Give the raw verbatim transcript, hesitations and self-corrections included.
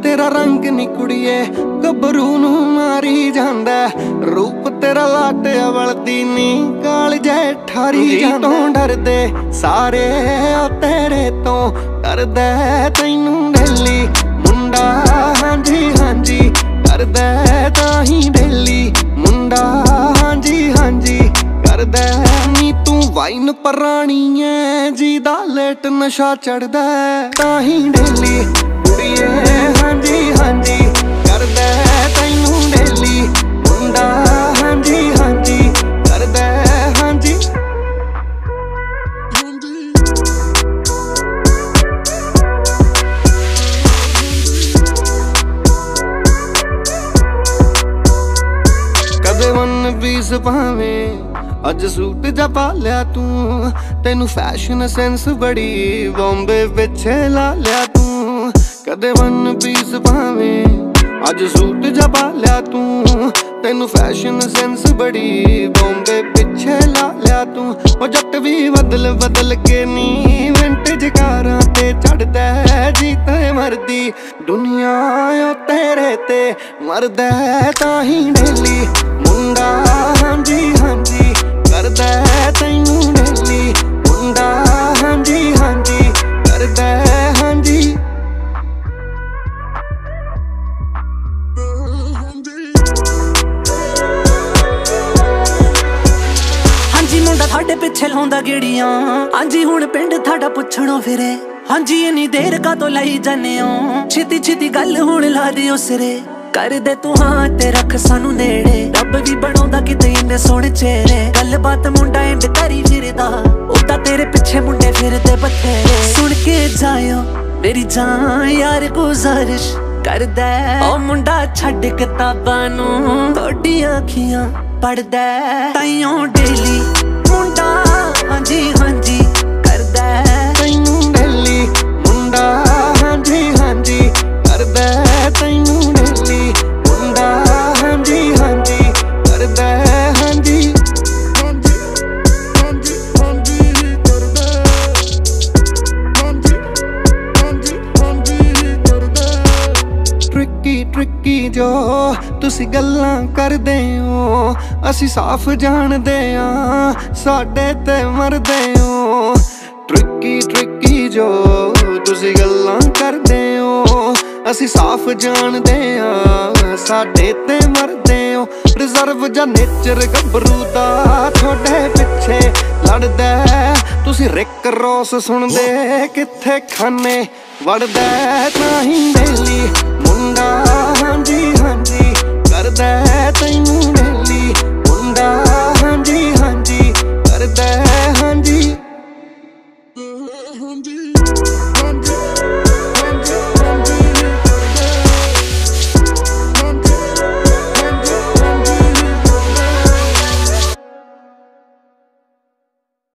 तेरा रंग नी कुड़िए गबरू नू मारी जांदा, रूप तेरा लाटे वलदी नी काल जै ठारी जांदा। डरदे सारे आ तेरे तो करदा तैनू डेली मुंडा, हां जी हां जी करदा ताही डेली मुंडा, हां जी हां जी करदा। नी तू वाइन परानी है जी दा लेट नशा चढ़दा, ताही डेली कुड़िए हां जी हां जी करदा तैनू डेली मुंडा, हां जी हां जी करदा हां जी। कदे वन पीस भावें अज सूट जा पा लिया तू, तेनू फैशन सेंस बड़ी बॉम्बे पिछे ला लिया तू। कदे वन पीस भावें अज सूट जा पा लिया तू, तेनू फैशन सेंस बड़ी बॉम्बे पिछे ला लिया तू। ओ जट भी बदल बदल के नी विंटेज कारां ते चढ़दा, जीते मरदी दुनिया ओ तेरे ते मरदा, ताही डेली मुंडा हां जी हां जी करदा तैनू डेली मुंडा, हां जी हां जी करदा हां जी। हांजी मुंडा थाडे पिछे लाउंदा गेड़ियां, हांजी हुण पिंड थाडा पुछणो फिरे, हांजी इन्नी देर का तो लाई जाने हो, छिती छिती गल हुण ला दियो सिरे। कर दे तू हाँ ते रख सानू नेड़े, रब भी बनाउंदा किते इन्ने सोहणे चेहरे। गल बात मुंडा एंड करी फिरदा, उदा तेरे पिछे मुंडे फिरदे बथेरे। सुन के जायो मेरी जान यार गुजारिश करदा, ओ मुंडा छड्ड किताबां नू तोड़ियां अखियां पढ़दा, ताइयों डेली मुंडा हां जी हां जी करदा तैनू डेली मुंडा, हां जी हां जी करदा तैनू डेली मुंडा, हां जी हां जी करदा हां जी हां जी हां जी हां जी करदा, हां जी हां जी हां जी करदा। ट्रिकी ट्रिकी जो तुसी गल्लां करदे हो, असी साफ जानदे आ साडे ते मरदे हो। ट्रिकी ट्रिकी जो तुसी गल्लां करदे हो, असी साफ जानदे आ साडे ते मरदे हो। रिजर्व जा नेचर गबरू दा थोड़े पिछे लड़दा, तुसी रिक रोस सुनदे किथे खाने वड़दा, ताही डेली मुंडा हां जी हां जी करदा तैनू।